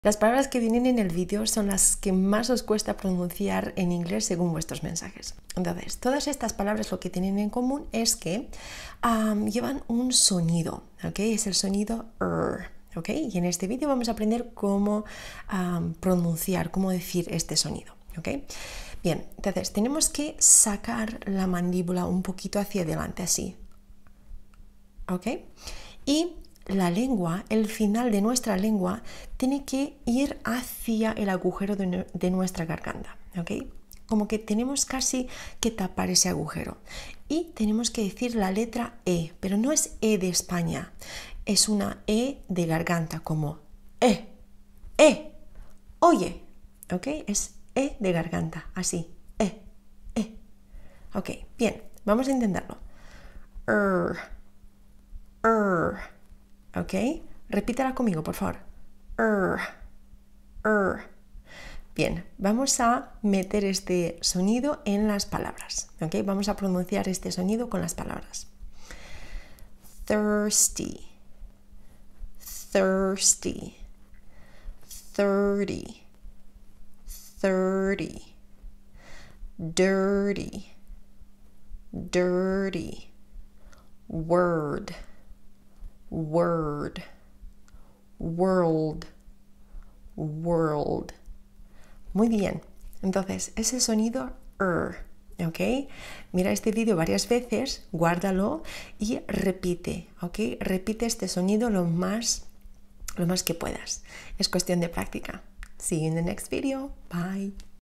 Las palabras que vienen en el vídeo son las que más os cuesta pronunciar en inglés según vuestros mensajes. Entonces, todas estas palabras lo que tienen en común es que llevan un sonido, ¿ok? Es el sonido R, ¿ok? Y en este vídeo vamos a aprender cómo pronunciar, cómo decir este sonido, ¿ok? Bien, entonces tenemos que sacar la mandíbula un poquito hacia adelante, así, ¿ok? Y la lengua, el final de nuestra lengua, tiene que ir hacia el agujero de nuestra garganta, ¿ok? Como que tenemos casi que tapar ese agujero. Y tenemos que decir la letra E, pero no es E de España, es una E de garganta, como E, oye, ¿ok? Es E de garganta, así, E. Ok, bien, vamos a intentarlo. ¿Ok? Repítela conmigo, por favor. Bien, vamos a meter este sonido en las palabras. ¿Ok? Vamos a pronunciar este sonido con las palabras. Thirsty, thirsty, 30, 30, dirty, dirty, word, word, world, world. Muy bien, entonces ese sonido ¿ok? Mira este vídeo varias veces, guárdalo y repite, ¿ok? Repite este sonido lo más que puedas. Es cuestión de práctica. See you in the next video. Bye.